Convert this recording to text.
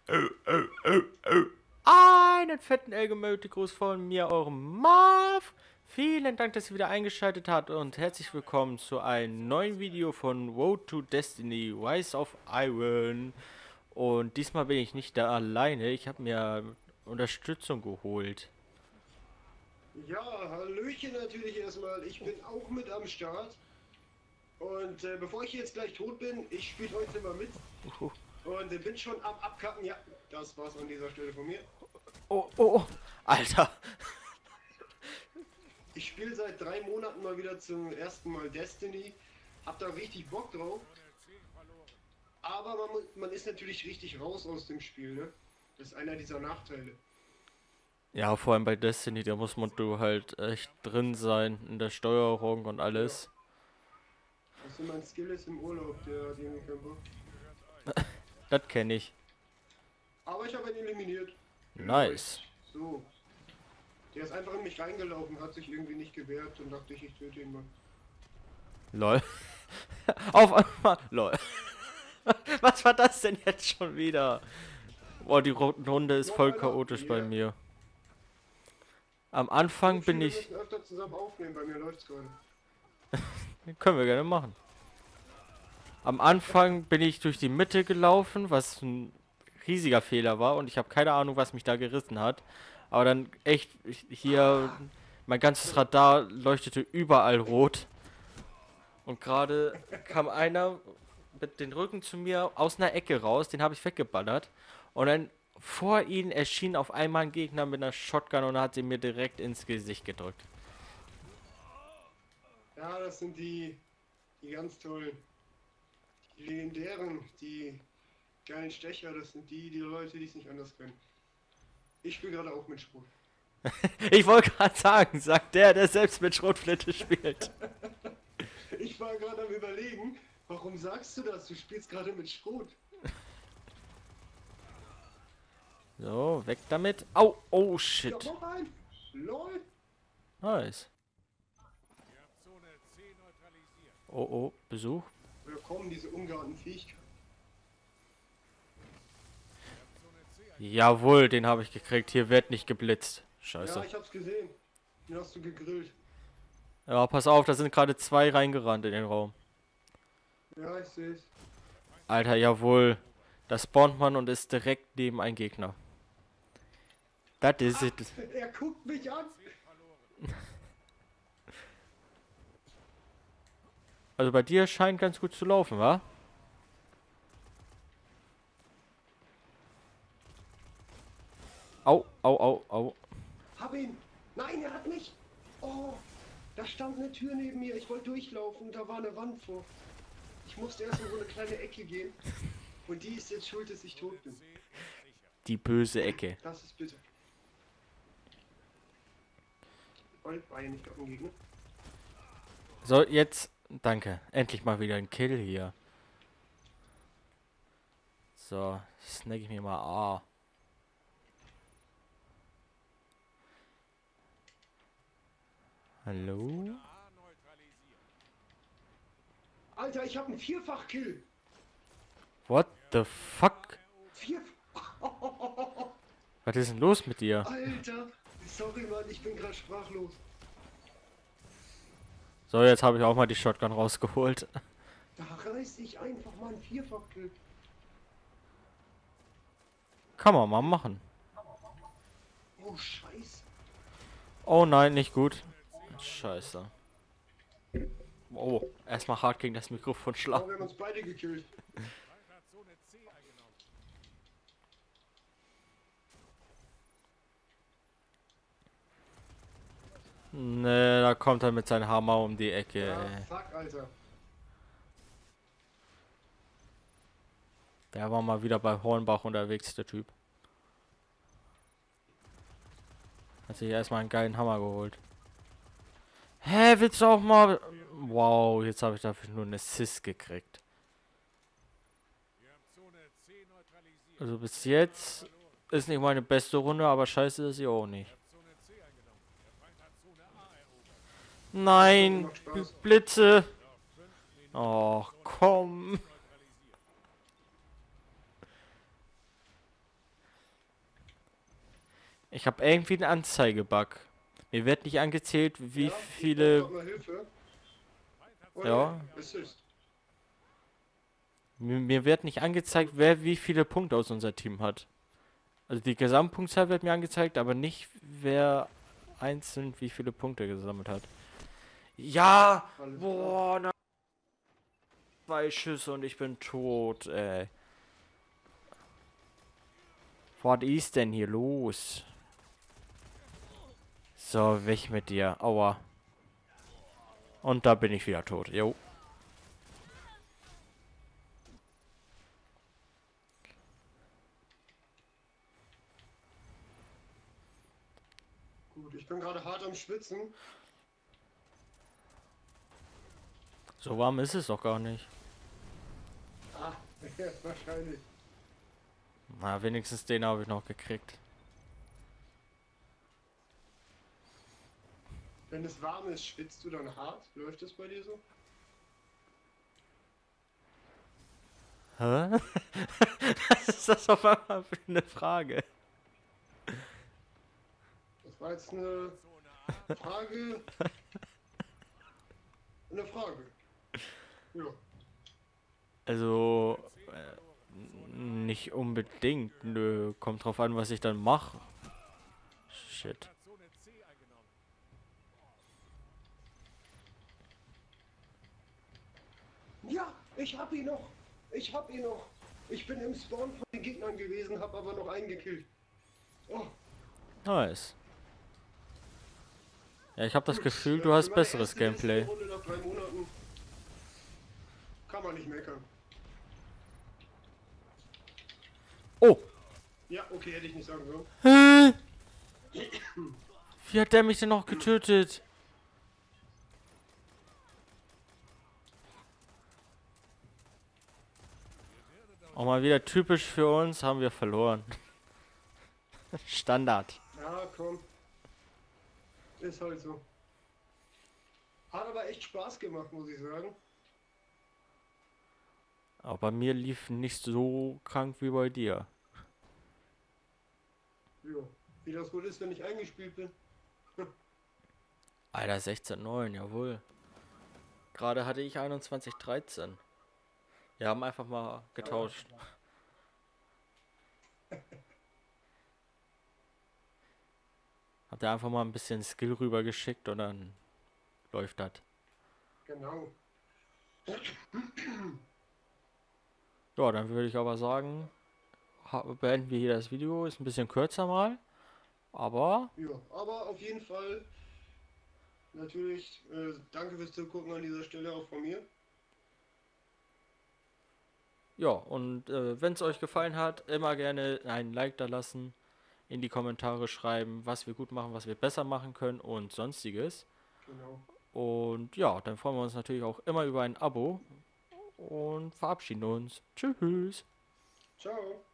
Einen fetten Elgemötikus von mir, eurem Marv. Vielen Dank, dass ihr wieder eingeschaltet habt und herzlich willkommen zu einem neuen Video von Road to Destiny Rise of Iron. Und diesmal bin ich nicht da alleine, ich habe mir Unterstützung geholt. Ja, Hallöchen natürlich erstmal. Ich bin auch mit am Start. Und bevor ich jetzt gleich tot bin, ich spiele heute mal mit. Und bin schon am Abkacken. Ja, das war's an dieser Stelle von mir. Oh, Alter. Ich spiele seit 3 Monaten mal wieder zum ersten Mal Destiny. Hab da richtig Bock drauf. Aber man ist natürlich richtig raus aus dem Spiel, ne? Das ist einer dieser Nachteile. Ja, vor allem bei Destiny, da muss man halt echt drin sein in der Steuerung und alles. Also mein Skill ist im Urlaub, der hat irgendwie keinen Bock. Das kenne ich. Aber ich habe ihn eliminiert. Nice. So. Der ist einfach in mich reingelaufen, hat sich irgendwie nicht gewehrt und dachte ich töte ihn mal. Lol. Auf einmal. Lol. Was war das denn jetzt schon wieder? Boah, die Runde ist voll chaotisch bei mir. Am Anfang bin ich... Wir müssen öfter zusammen aufnehmen, bei mir läuft's gerade. Können wir gerne machen. Am Anfang bin ich durch die Mitte gelaufen, was ein riesiger Fehler war und ich habe keine Ahnung, was mich da gerissen hat. Aber dann echt hier, mein ganzes Radar leuchtete überall rot. Und gerade kam einer mit dem Rücken zu mir aus einer Ecke raus, den habe ich weggeballert. Und dann vor ihnen erschien auf einmal ein Gegner mit einer Shotgun und hat sie mir direkt ins Gesicht gedrückt. Ja, das sind die ganz tollen, die legendären, die geilen Stecher, das sind die Leute, die es nicht anders können. Ich spiele gerade auch mit Schrot. Ich wollte gerade sagen, sagt der selbst mit Schrotflinte spielt. Ich war gerade am Überlegen, warum sagst du das? Du spielst gerade mit Schrot. So, weg damit. Au, oh shit. Ja, noch ein. LOL. Nice. Oh, Besuch. Woher kommen diese ungeahnten Fähigkeiten? Jawohl, den habe ich gekriegt. Hier wird nicht geblitzt. Scheiße. Ja, ich hab's gesehen. Den hast du gegrillt. Ja, pass auf, da sind gerade 2 reingerannt in den Raum. Ja, ich seh's. Alter, jawohl. Da spawnt man und ist direkt neben ein Gegner. Das ist es. Er guckt mich an. Also bei dir scheint ganz gut zu laufen, wa? Au. Hab ihn. Nein, er hat mich. Oh, da stand eine Tür neben mir. Ich wollte durchlaufen. Da war eine Wand vor. Ich musste erst in so eine kleine Ecke gehen. Und die ist jetzt schuld, dass ich tot bin. Die böse Ecke. Das ist bitter. War ja nicht auf dem Gegner. So, jetzt... Danke. Endlich mal wieder ein Kill hier. So, snack ich mir mal A. Hallo? Alter, ich habe einen Vierfach-Kill. What the fuck? Vierfach. Was ist denn los mit dir? Alter, sorry Mann, ich bin gerade sprachlos. So, jetzt habe ich auch mal die Shotgun rausgeholt. Da reiß ich einfach mal einen Vierfach-Kill. Kann man mal machen. Oh, Scheiße. Oh nein, nicht gut. Scheiße. Oh, erstmal hart gegen das Mikrofon Oh, schlagen. wir haben uns beide gekillt. Ne, da kommt er mit seinem Hammer um die Ecke. Ja, fuck, Alter. Der war mal wieder bei Hornbach unterwegs, der Typ. Hat sich erstmal einen geilen Hammer geholt. Hä, willst du auch mal... Wow, jetzt habe ich dafür nur einen Assist gekriegt. Also bis jetzt ist nicht meine beste Runde, aber scheiße ist sie auch nicht. Nein, Blitze. Oh, komm. Ich habe irgendwie einen Anzeigebug. Mir wird nicht angezählt, wie Ja, ich brauche viele... grad mal Hilfe. Oh ne, Ja, Assist. mir wird nicht angezeigt, wer wie viele Punkte aus unser Team hat. Also die Gesamtpunktzahl wird mir angezeigt, aber nicht, wer einzeln wie viele Punkte gesammelt hat. Ja! Alles klar. Boah, na, 2 Schüsse und ich bin tot, ey. Was ist denn hier los? So, weg mit dir. Aua. Und da bin ich wieder tot. Jo. Gut, ich bin gerade hart am Schwitzen. So warm ist es doch gar nicht. Ah, ja, wahrscheinlich. Na, wenigstens den habe ich noch gekriegt. Wenn es warm ist, schwitzt du dann hart? Läuft das bei dir so? Hä? Was ist das auf einmal für eine Frage? Das war jetzt eine Frage. Eine Frage. Ja. Also, nicht unbedingt. Nö, kommt drauf an, was ich dann mache. Shit. Ja, ich hab ihn noch. Ich hab ihn noch. Ich bin im Spawn von den Gegnern gewesen, hab aber noch einen gekillt. Oh, Nice. Ja, ich habe das gut. Gefühl, du Für hast meine besseres erste Gameplay. Runde nach 3 Monaten kann man nicht meckern. Oh! Ja, okay, hätte ich nicht sagen sollen. Hä? Wie hat der mich denn noch getötet? Auch mal wieder typisch für uns, haben wir verloren. Standard. Ja, komm. Ist halt so. Hat aber echt Spaß gemacht, muss ich sagen. Aber bei mir lief nicht so krank wie bei dir. Ja. Wie das wohl ist, wenn ich eingespielt bin. Alter, 16,9, jawohl. Gerade hatte ich 21,13. Wir haben einfach mal getauscht. Hat er einfach mal ein bisschen Skill rübergeschickt und dann läuft das. Genau. Ja, dann würde ich aber sagen, beenden wir hier das Video. Ist ein bisschen kürzer mal. Aber Ja, aber auf jeden Fall natürlich danke fürs Zugucken an dieser Stelle auch von mir. ja, und wenn es euch gefallen hat, immer gerne einen Like da lassen, in die Kommentare schreiben, was wir gut machen, was wir besser machen können und sonstiges. Genau. Und ja, dann freuen wir uns natürlich auch immer über ein Abo und verabschieden uns. Tschüss. Ciao.